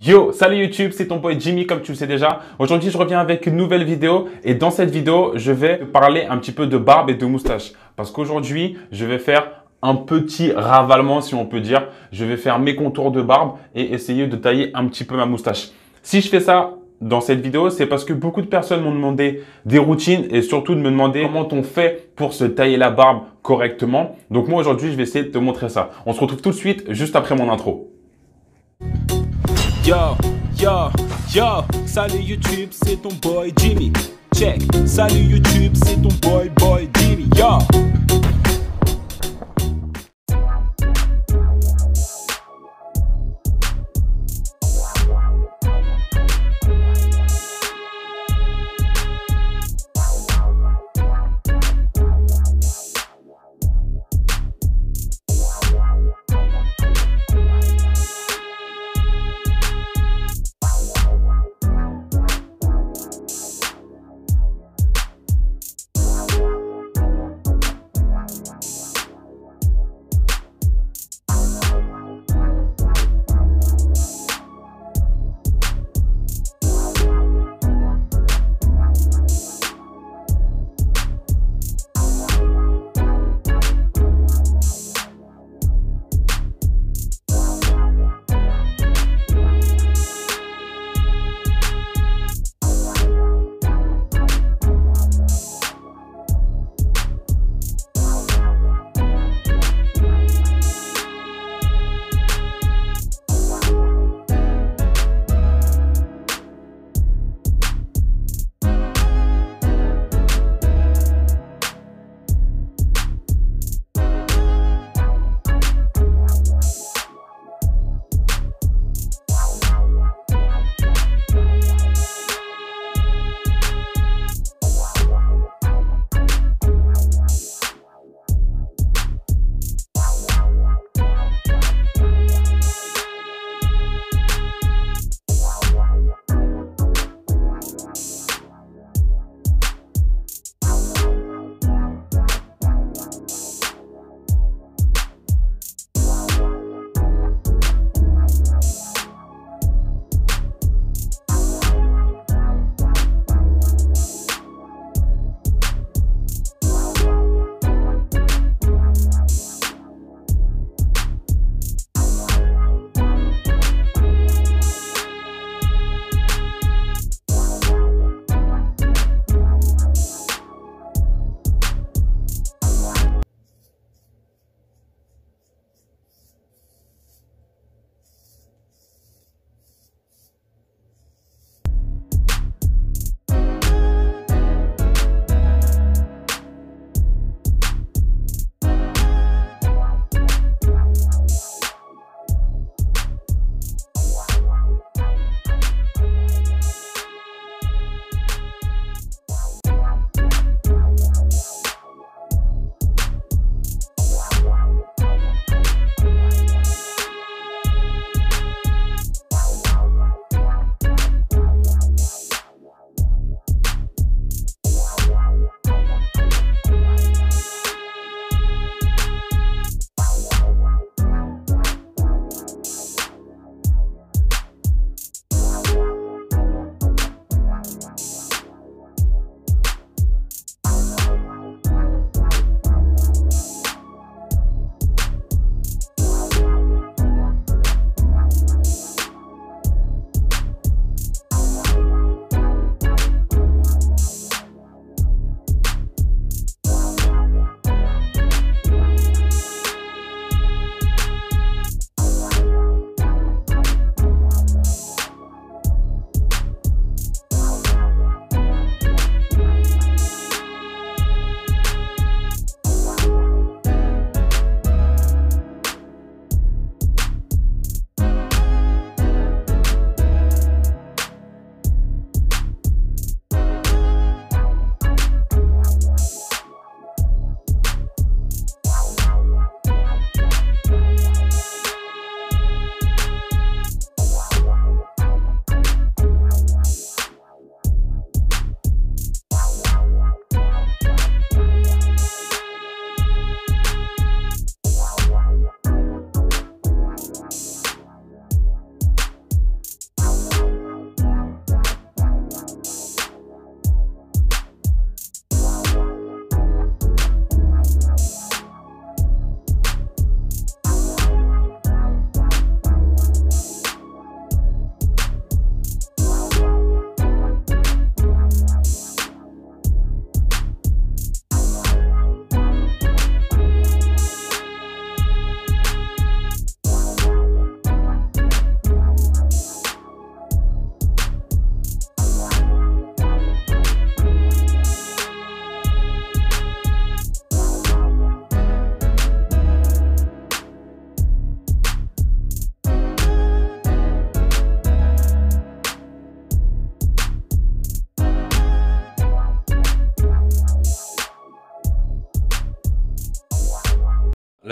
Yo, salut YouTube, c'est ton boy Jimmy comme tu le sais déjà. Aujourd'hui, je reviens avec une nouvelle vidéo et dans cette vidéo, je vais te parler un petit peu de barbe et de moustache. Parce qu'aujourd'hui, je vais faire un petit ravalement si on peut dire. Je vais faire mes contours de barbe et essayer de tailler un petit peu ma moustache. Si je fais ça dans cette vidéo, c'est parce que beaucoup de personnes m'ont demandé des routines et surtout de me demander comment on fait pour se tailler la barbe correctement. Donc moi aujourd'hui, je vais essayer de te montrer ça. On se retrouve tout de suite juste après mon intro. Yo, yo, yo, salut YouTube, c'est ton boy Jimmy. Check, salut YouTube, c'est ton boy Jimmy. Yo.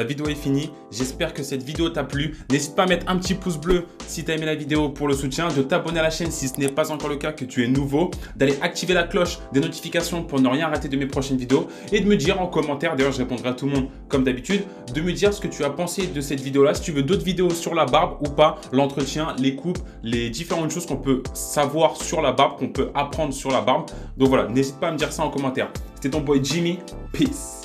la vidéo est finie. J'espère que cette vidéo t'a plu. N'hésite pas à mettre un petit pouce bleu si tu as aimé la vidéo pour le soutien, de t'abonner à la chaîne si ce n'est pas encore le cas, que tu es nouveau, d'aller activer la cloche des notifications pour ne rien rater de mes prochaines vidéos et de me dire en commentaire, d'ailleurs je répondrai à tout le monde comme d'habitude, de me dire ce que tu as pensé de cette vidéo-là, si tu veux d'autres vidéos sur la barbe ou pas, l'entretien, les coupes, les différentes choses qu'on peut savoir sur la barbe, qu'on peut apprendre sur la barbe. Donc voilà, n'hésite pas à me dire ça en commentaire. C'était ton boy Jimmy, peace.